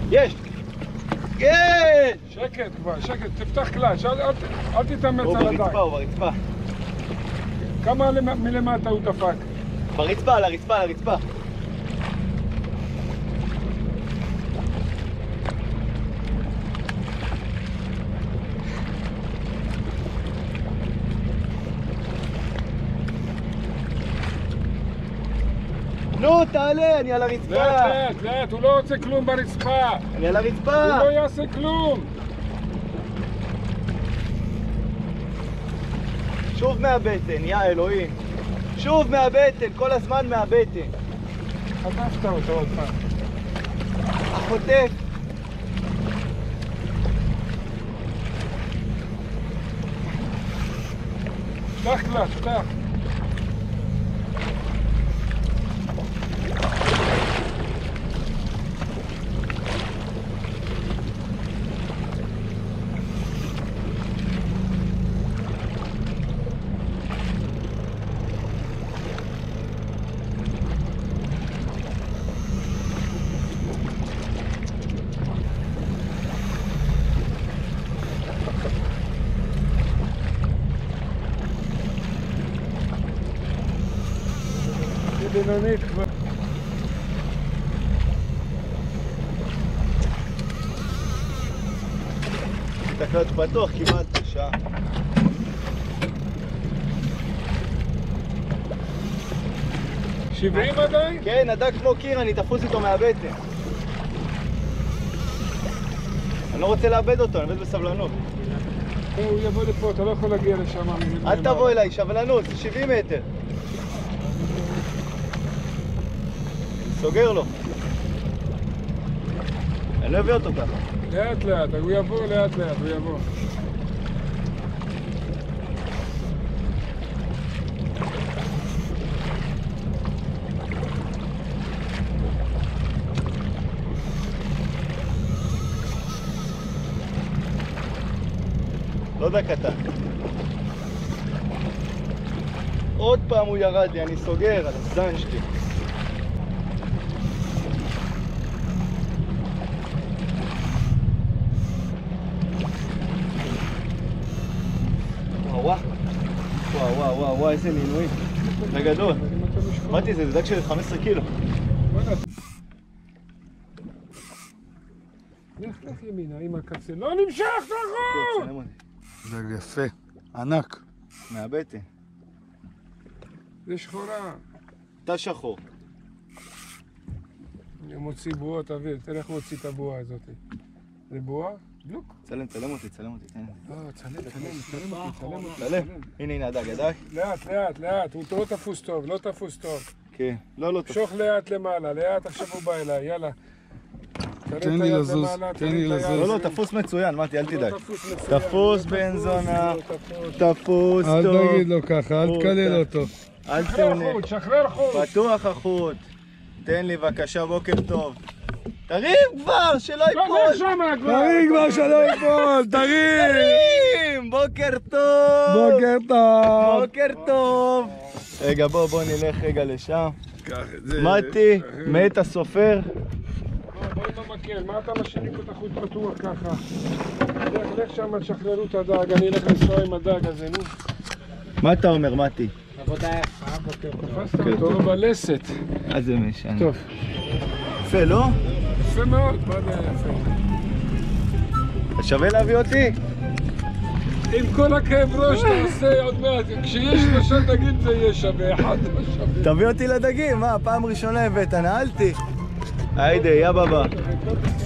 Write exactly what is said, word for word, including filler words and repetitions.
יש! יש! שקט כבר, שקט, תפתח קלאץ', אל, אל, אל תתאמץ הוא על הדג. ברצפה, הוא ברצפה. כמה מלמטה הוא דפק? ברצפה, על הרצפה, על הרצפה. נו, תעלה, אני על הרצפה. לאט, לאט, לאט, הוא לא רוצה כלום ברצפה. אני על הרצפה. הוא לא יעשה כלום. שוב מהבטן, יא אלוהים. שוב מהבטן, כל הזמן מהבטן. חטפת אותו עוד פעם. החוטף. פתח קלאץ', פתח. בינונית כבר. תקלט פתוח כמעט שעה. שבעים עדיין? כן, הדג כמו קיר, אני תפוס איתו מהבטן. אני לא רוצה לאבד אותו, אני עובד בסבלנות. הוא יבוא לפה, אתה לא יכול להגיע לשם. אל תבוא אליי, שבלנות, זה שבעים מטר. סוגר לו. אני לא אביא אותו ככה. לאט לאט, הוא יבוא לאט לאט, הוא יבוא. לא דק קטן. עוד פעם הוא ירד לי, אני סוגר על הזן שלי. וואו וואו וואו וואו, איזה מינוי. זה גדול. אמרתי, זה דג של חמישה עשר קילו. לך לך ימינה עם הקצה, לא נמשך תחור! דג יפה, ענק. מהבטן. זה שחורה. אתה שחור. אני מוציא בועה, תביא, תראה איך מוציא את הבועה הזאת. זה בועה? בלוק. צלם, צלם אותי, צלם אותי, תן לי. לא, צלם, צלם, צלם אותי, צלם אותי. צלם. הנה, הנה הדג, הדג. לאט, לאט, לאט, הוא לא תפוס טוב, לא תפוס טוב. כן, לא, לא תפוס. שוך לאט למעלה, לאט עכשיו הוא בא אליי, יאללה. תן לי לזוז, תן לי לזוז. לא, לא, תפוס מצוין, מתי, אל תדאג. תפוס בן זונה, תפוס טוב. אל תגיד לו ככה, אל תקלל אותו. אל שחרר תעונה. חוט, שחרר חוט. פתוח החוט. תן לי בבקשה, בוקר טוב. תרים כבר, שלא ייפול. לא, שם כבר. תרים כבר שלא ייפול, תרים! תרים! בוקר טוב! בוקר טוב! בוקר טוב! רגע, בוא, בוא נלך רגע לשם. קח את זה. מתי, מת הסופר. בוא עם המקל, מה אתה משאיר את החוט פתוח ככה? לך, לך שם, תשחררו את הדג, אני אלך לנסוע עם הדג הזה, נו. מה אתה אומר, מתי? עבודה יפה, בוקר טוב. תפסת אותו בלסת. אז זה משנה. טוב. יפה, לא? יפה מאוד, מה זה יפה? שווה להביא אותי? עם כל הכאב ראש אתה עושה עוד מעט, כשיש שלושה דגים זה יהיה שווה, אחד לא שווה. תביא אותי לדגים, מה? פעם ראשונה הבאת, נעלתי. היידה, יא בבא.